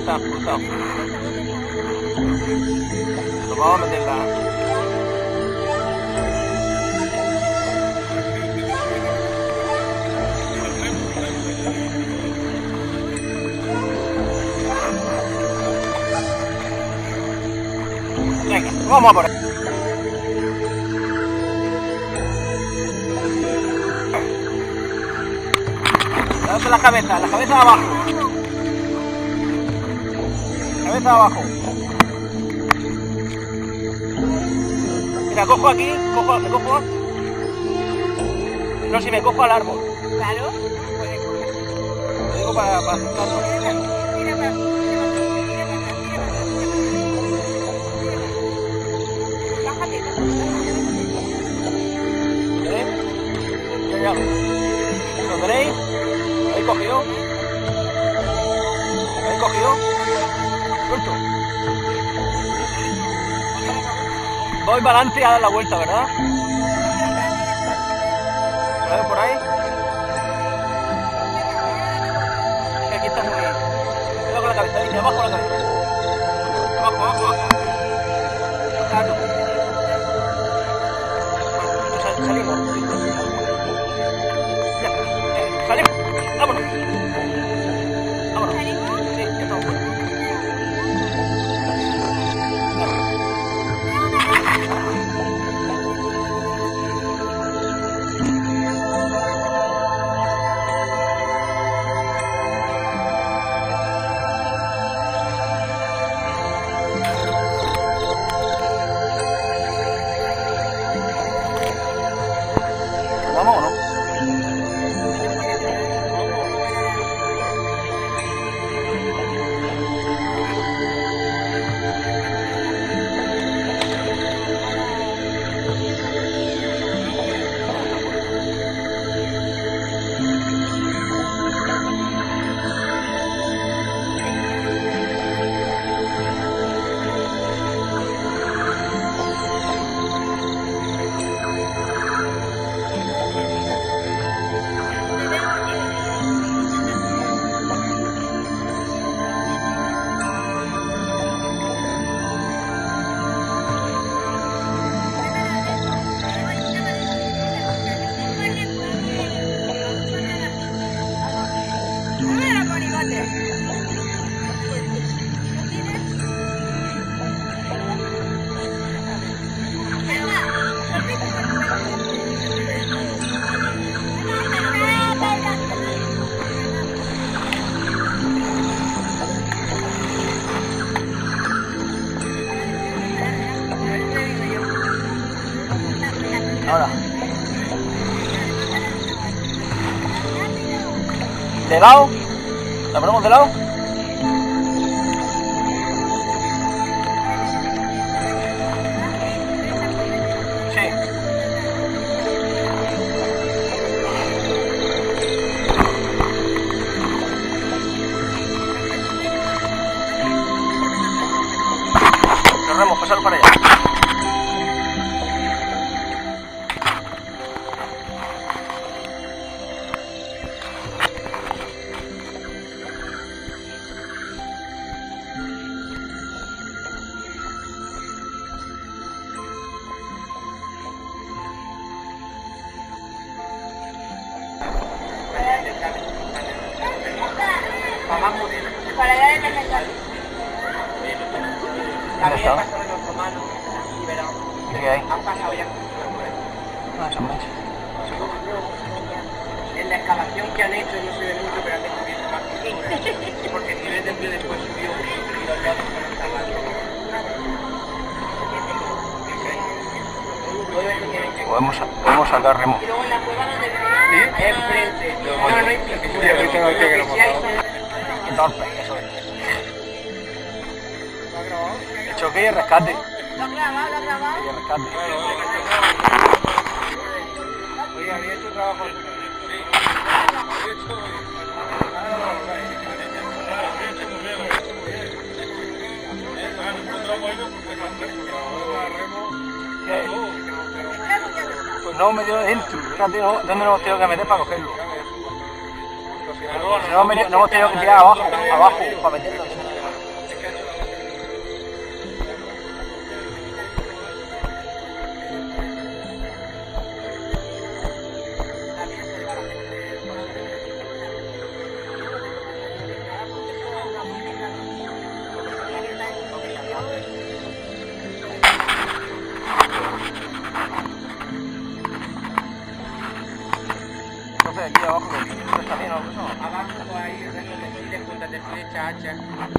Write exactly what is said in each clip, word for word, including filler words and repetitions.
está expulsado. Lo vamos a meter la... Venga, vamos a por ahí. Date la cabeza, la cabeza abajo. Cabeza abajo. Mira, cojo aquí, cojo, me cojo. No, si me cojo al árbol. Claro. Lo digo para, para aceptarlo. Mira, mira, mira. Bájate, ¿Eh? Ya, ya. ¿Lo veréis? ¿Habéis cogido? ¿Habéis cogido? Suelto. Voy para adelante y a dar la vuelta, ¿verdad? ¿Lo veo por ahí? Es que aquí está muy... Cuidado con la cabeza, ahí, abajo la cabeza. Abajo, abajo, abajo. Claro. Sal- Salimos. Ya, eh, salimos. Vámonos. Vámonos. Sí, ya estamos fuera. ¿Vamos o no? Ahora. ¿De lado? ¿La ponemos de lado? Sí. Cerremos, pasar para allá. Para dar el mensaje. ¿Dónde está? Pasaron los romanos y verán. ¿Qué hay? Han pasado ya. Ah, son manchas. En la excavación que han hecho no se ve mucho, pero han descubierto más figuras. Porque el nivel del río después subió y los lados fueron tapados. Todo eso tiene que... Podemos, podemos sacar remo. Y luego en la cueva donde vivían, ahí enfrente. No, no hay pintura. Sí hay son... Qué torpe, eso es. El choque y el rescate. ¿Lo has grabado? ¿Lo has grabado? Y el rescate. Oye, había hecho trabajo. Pues no me dio dentro. Fíjate, ¿no? ¿Dónde nos hemos tenido que meter para cogerlo? No, me- no hemos tenido que tirar abajo, abajo, para meterlo dentro. de aquí abajo, ¿no está bien o algo eso? Abajo hay restos de siles, puntas de flecha, hacha.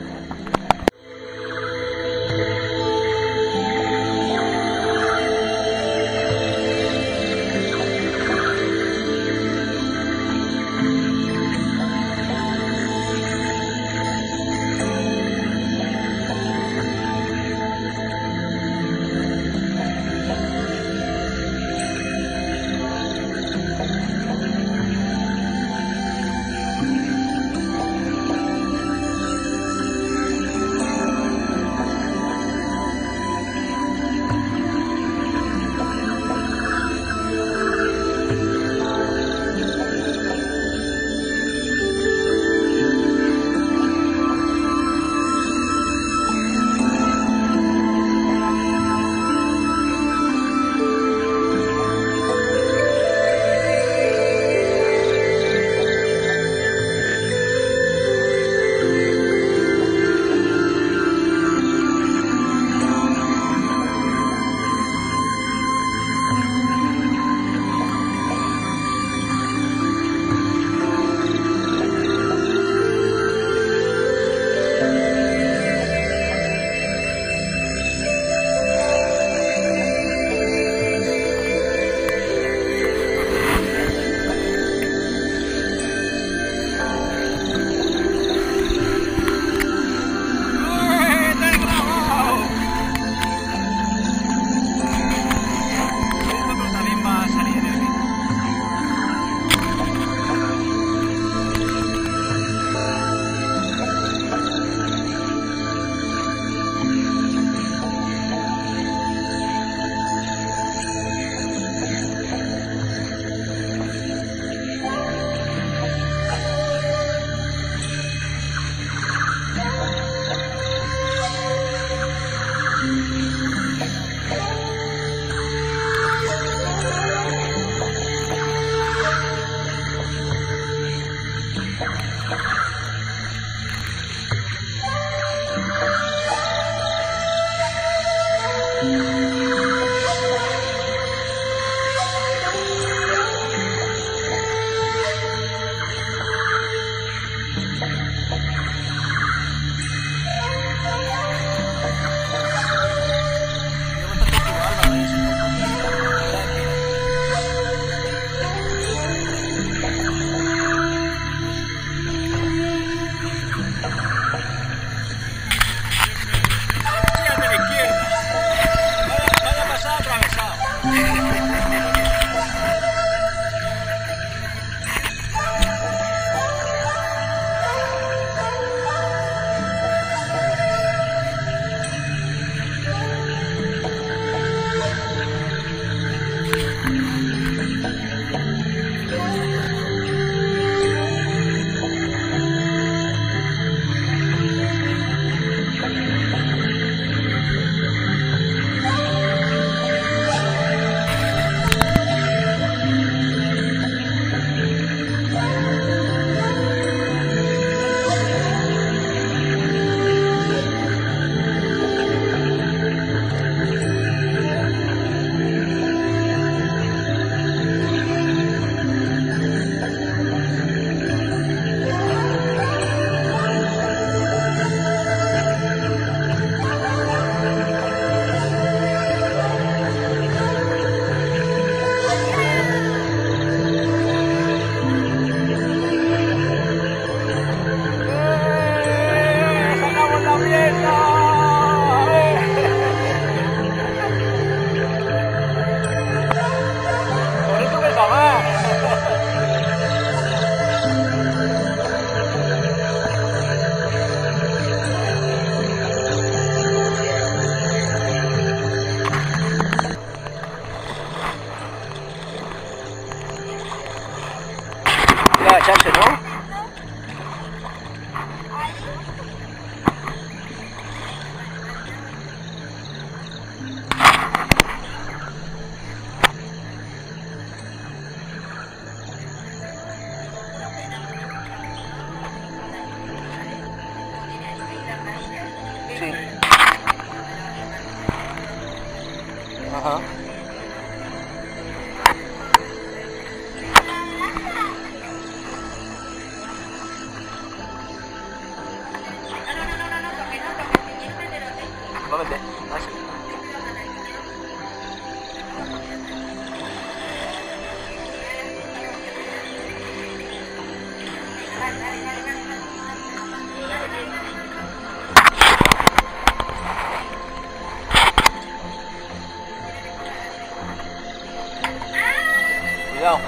agacharse, ¿no? Sí. Ajá. Muévete. Así. Cuidado.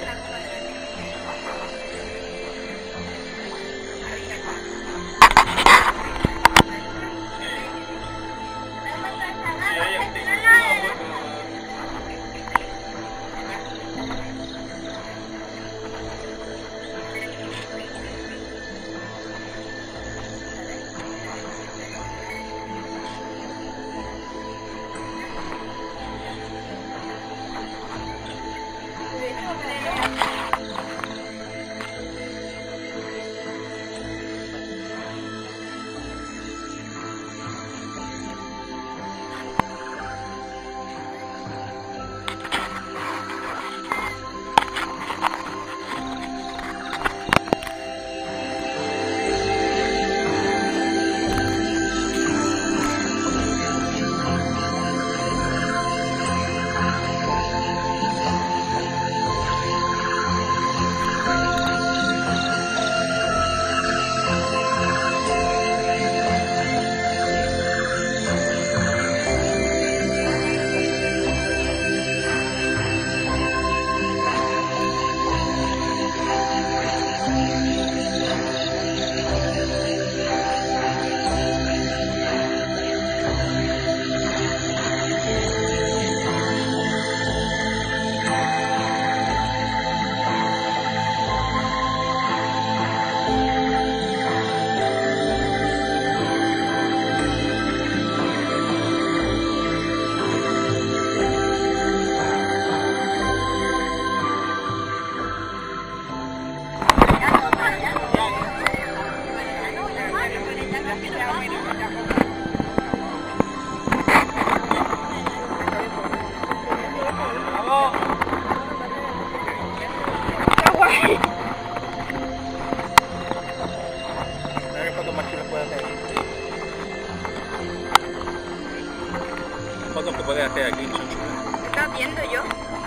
Fotos que puedes hacer aquí son chulas. ¿Estás viendo yo?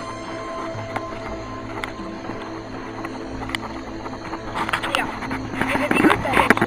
Mira, yo te digo esta vez.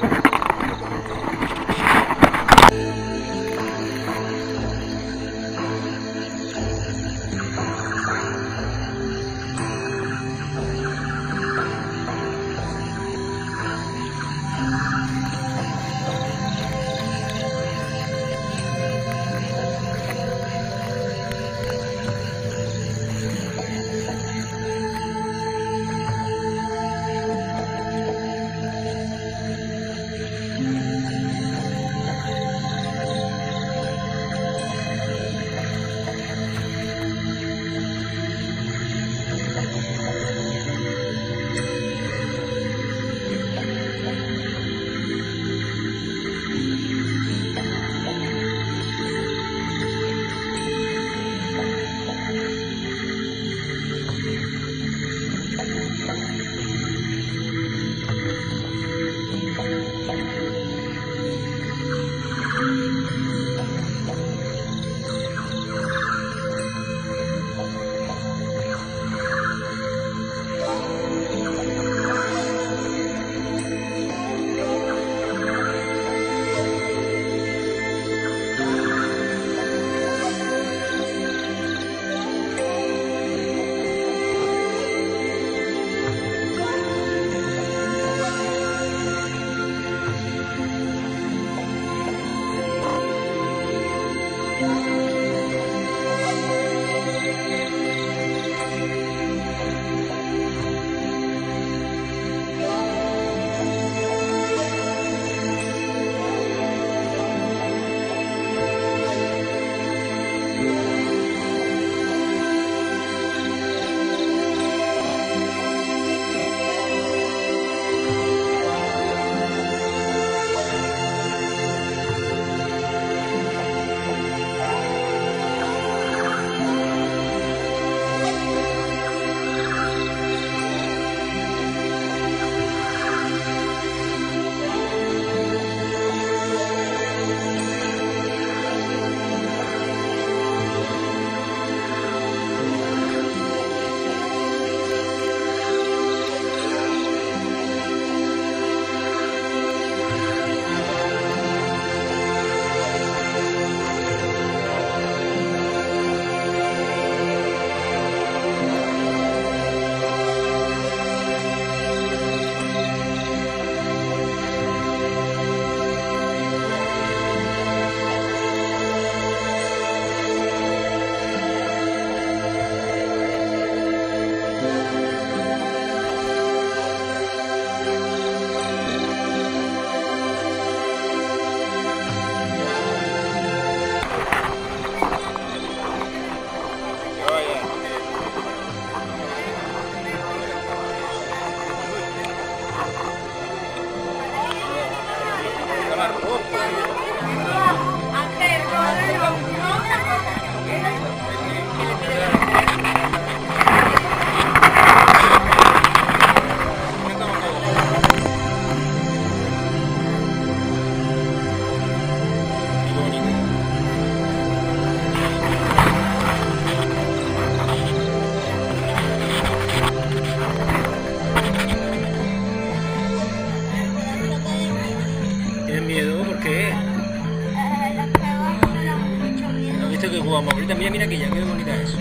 que jugamos ahorita. Mira, mira aquella, qué bonita es.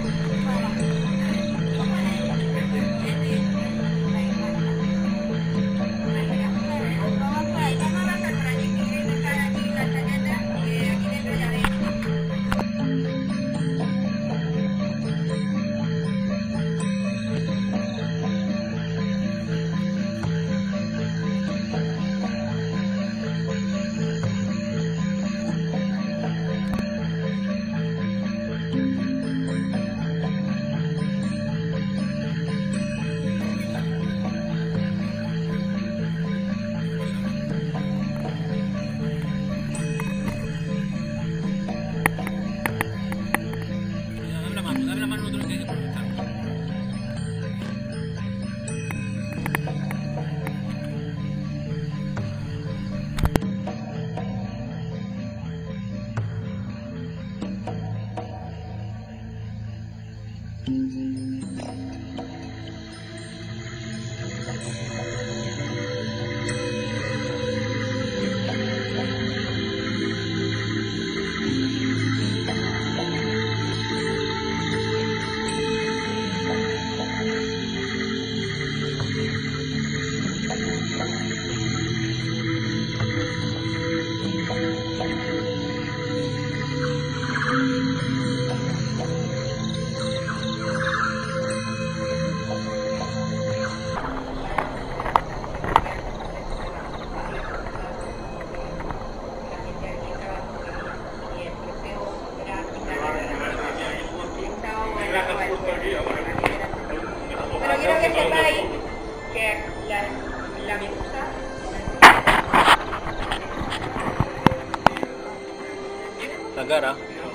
Pero quiero que sepáis que la, la medusa... La cara.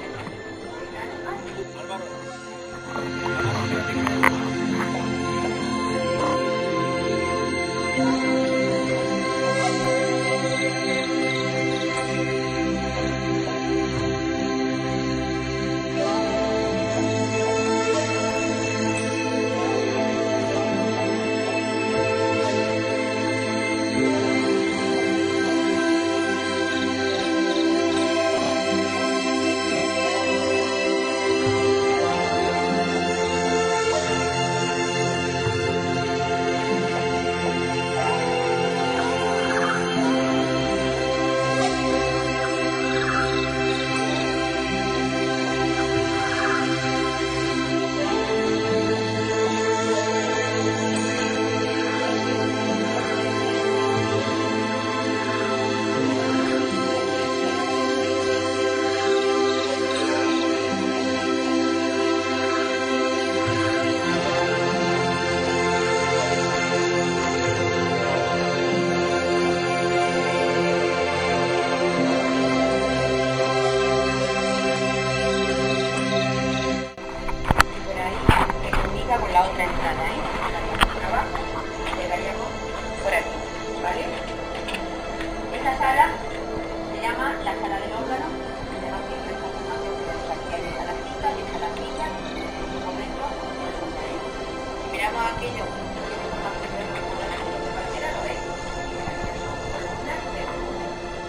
Con la otra entrada, ¿eh? Abajo, llegaríamos por aquí, ¿vale? Esta sala se llama la sala del órgano, se llama así por esta formación que tenemos aquí, hay esta la cita, y esta la silla, en un momento, si miramos aquello, que tenemos más que ver con la silla de cualquiera, ¿lo veis? Y las sillas son columnas de columnas.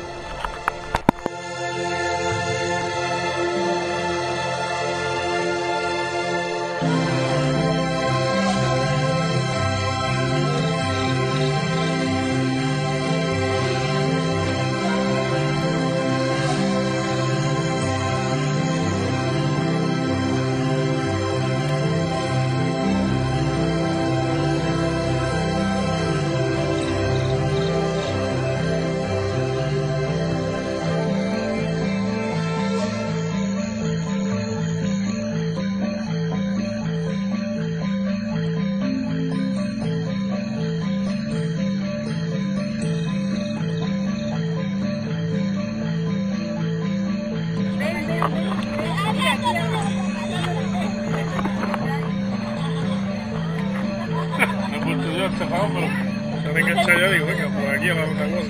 Me he puesto yo este favor, pero se me engancha yo, digo, venga, por aquí a la otra cosa.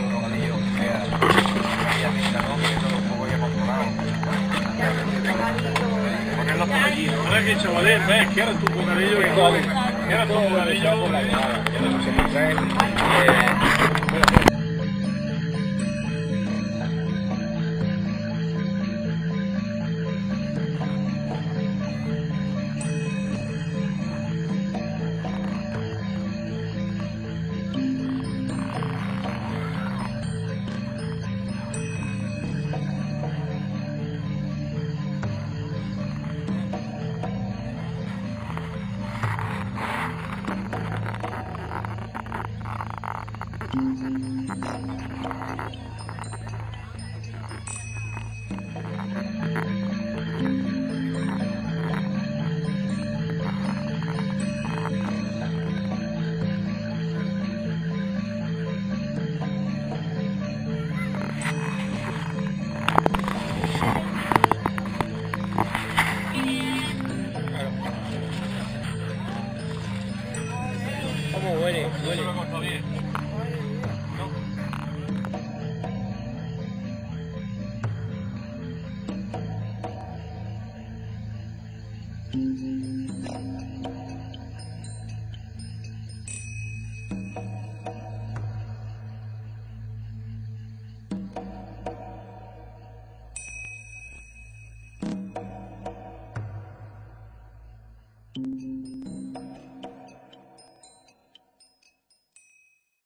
Ponerlo por allí, ¿no? Ahora que chavalín, ves, quieres tu bocadillo y todo. Quieres tu bocadillo. ¿Cómo huele? Huele. Lo cortó bien. ¿No?